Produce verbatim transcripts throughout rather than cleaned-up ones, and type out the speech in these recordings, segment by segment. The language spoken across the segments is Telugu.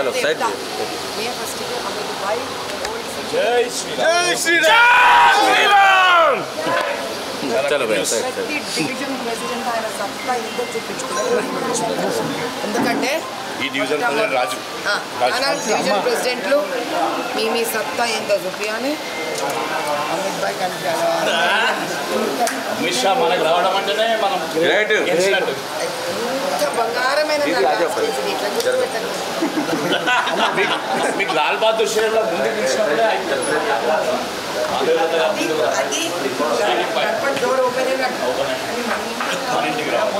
चलो साइड जय श्री जय श्री राम चलो भैया साइड డివిజన్ ప్రెసిడెంట్ ఆయన సత్తా ఇందో చూపించుకున్నారు. ఎందుకంటే ఈ డివిజన్ ప్రెసిడెంట్ రాజు డివిజన్ ప్రెసిడెంట్లు మీ మీ సత్తా ఏందో చూపియాలి. అమిత్ భాయ్ కనిపించాలి. అమిత్ షా మనకు రావడం అంటేనే మనం గ్రేట్ బంగారమైన మీకు లాల్ బహదూర్ షేర్లో ముందు తీసుకున్నప్పుడే డోర్ ఓపెన్ మన ఇంటికి రా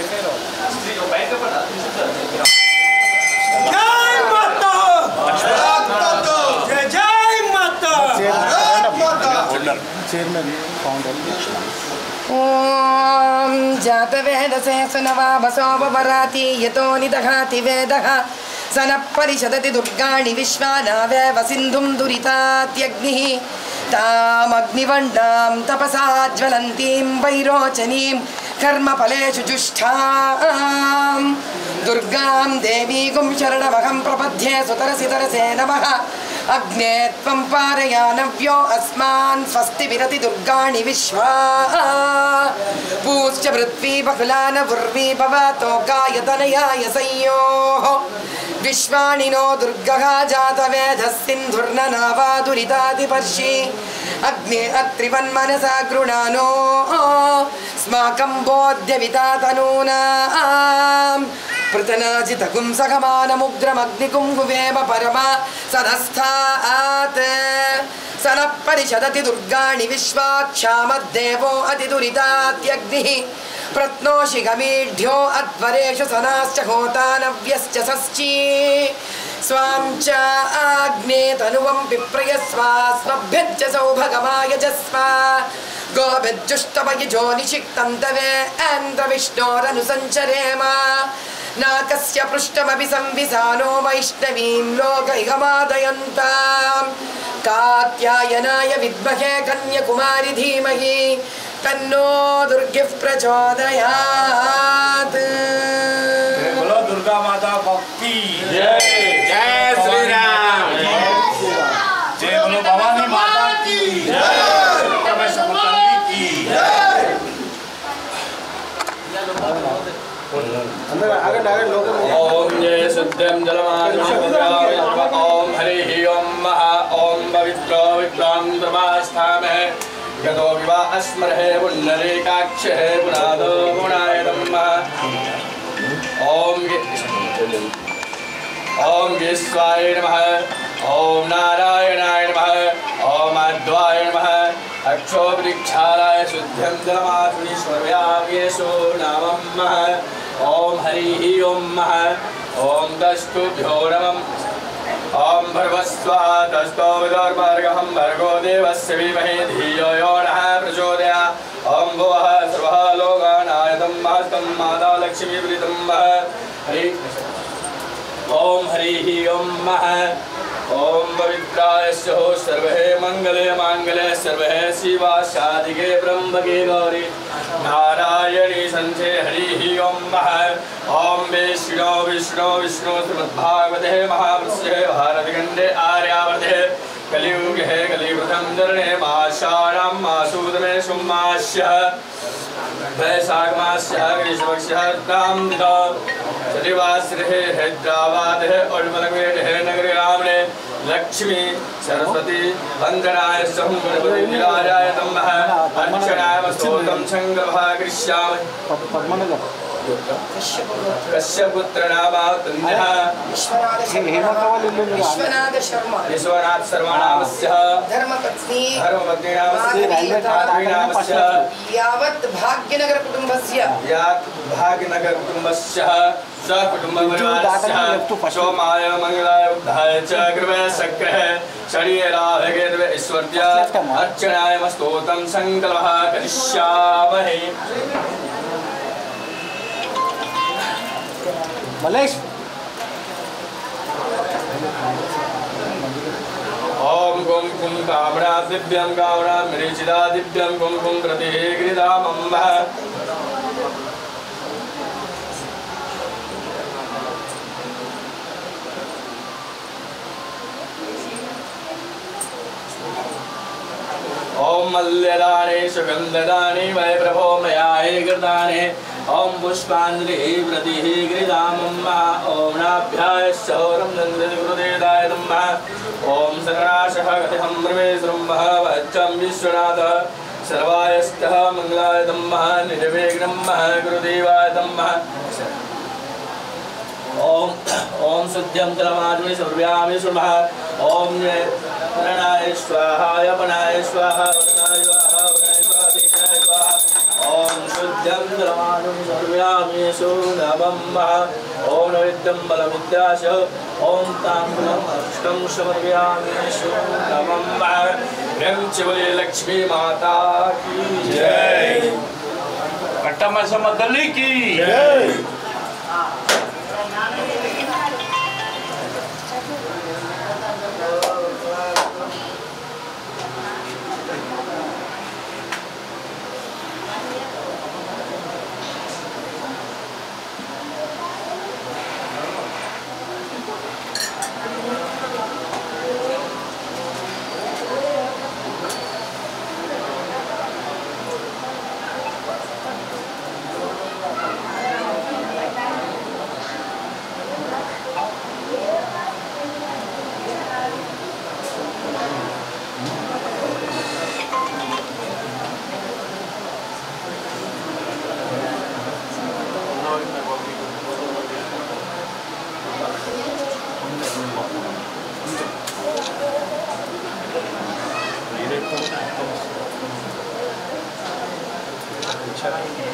జై మాతా జై జై మాతా చైర్మన్ ఫౌండర్ ఓం జాతవేదసే సునవాభసోపరాతి యతో నిదహాతి వేదః సన పరిషదతి దుర్గాణి విశ్వానావేవ సింధుం దురితాత్యగ్నిః తామగ్నివండాం తపసా జ్వలంతీం వైరోచనీం కర్మఫలేషు జుష్టాం దుర్గాం దేవీగుం శరణమహం ప్రపద్యే సుతరసి తరసే నమః అగ్నే త్వం పారయానవ్యో అస్మాన్ స్వస్తి విరతి దుర్గాణి విశ్వా పూశ్చ పృథ్వీ బహుళాన ఉర్వీ భవతో గాయతనయాయ సంయోః విశ్వాని నో దుర్గః జాతవేదః సింధుర్ననావాదురితాదిపర్షి అగ్నే అత్రివన్మనసా గృణానో స్మాకం బోధ్యవితాతనూనాం పృతనాజితకుం సగమానముగ్రమగ్నికుంగువేమ పరమా సదస్థాత్ సన పరిషదతి దుర్గాణి విశ్వాక్షామద్దేవో అతిదురితాత్యగ్నిః ప్రత్నోషి గమీఢ్యో అధ్వరేషు సనాశ్చ హోతానవ్యశ్చ షష్ఠీ స్వాం చ ఆగ్నే తనువం పిప్రయస్వా స్మభ్యచ్చ సౌభగమాయజస్వ గోభిర్జుష్టమయజో నిషిక్తం తవే ఆంధ్ర విష్ణోరనుసంచరేమ నాకస్య పృష్టమపి సంవిసానో వైష్ణవీం లోకైకమాదయంతాం కాత్యాయనాయ విద్మహే కన్యకుమారి ధీమహి తన్నో దుర్గిః ప్రచోదయాత్. बोलो दुर्गा माता भक्ति जय जय श्री राम जय बोलो भवानी माता की जय की అందరూ ఆగండి ఆగండి లోపల ओम जय शुद्धं जलमानमग्रामः ओम हरिः ओम महा ओम पवित्रो विप्रां ब्रह्मास्थामः यतो विवा अस्मरहे पुण्डरीकाक्षः पुनादो गुणाय नमः ओम ओम विश्वाय नमः ओम नारायणाय नमः ओम अद्वाय नमः अक्षोवृक्षालाय शुद्धं जलमात्मीश्वर्यामेषु नामः ओम हरिः ओम मः ओम दष्टुभ्यो नमः ओम भर्गस्वा दष्टो विदर्भर्गहं भर्गो देवस्य धीमहि धियो यो नः प्रचोदयात् ओम भुवः सर्वः लोकानायतं महतं माता लक्ष्मी प्रीतं हरि ओम हरिः ओम मः ओम पवित्राय सर्वे मंगले मांगले सर्वे शिवा शादिके ब्रह्मके गौरी नारायणी संचे हरिः ओम मः ओम विष्णु विष्णु विष्णु श्रीमद्भागवते महापुरुषे भारतखंडे आर्यावर्ते कलियुगे कलिवृतं धरणे माषाढं मासूदमे सोममास्य वैशाखमास्य ग्रीष्मपक्षः शनिवासरे हैदराबाद उल्मलगेट नगरे रामने लक्ष्मी सरस्वती वंदनाय गणपतिराजाय नमः अर्चनाय स्तोत्रं संग्रहः करिष्यामि कश्यपुत्र नामातुल्यः విశ్వనాథ శర్మ विश्वनाथ शर्मा नामस्य ధర్మపత్ని धर्मपत्नी नामस्य యావత్ భాగ్యనగర కుటుంబస్య यात् भाग्यनगर कुटुंबस्य सकुटुम्बपरिवारस्य सोमाय मंगलाय बुद्धाय च कृपया शक्रः शरीराभगे ईश्वर्य अर्चनाय स्तोत्रं संकल्पः करिष्यामहे मलेश ओम कुम कुम कामना दिव्यं कामना मरीचिदा दिव्यं कुम कुम प्रति गृधामम्ब ओम मल्यदाने सुगंधदाने वै प्रभो मयाय कृताने ओम पुष्पांजलि प्रति गृधामम्मा ओम नाभ्याय शौरम नंदित गुरुदेवाय नमः ओम सर्वनाशः गतिहं ब्रह्मेश्वरं वच्चं विश्वनाथ सर्वायस्तः मंगलाय नमः निर्विघ्नं गुरुदेवाय नमः ओम ओम शुद्ध्यं तलमाजुनि सर्व्यामि सुमः ओम प्रणय स्वाहा यपनाय स्वाहा वदनाय स्वाहा वदनाय स्वाहा दीनाय स्वाहा ओम शुद्ध्यं तलमाजुनि सर्व्यामि सुनमः ओम नैवेद्यं बलविद्याश ओम ताम्बूलं अष्टं समर्पयामि सुनमः ब्रह्मचर्य लक्ष्मी माता की जय कट्टा मसमदली की जय।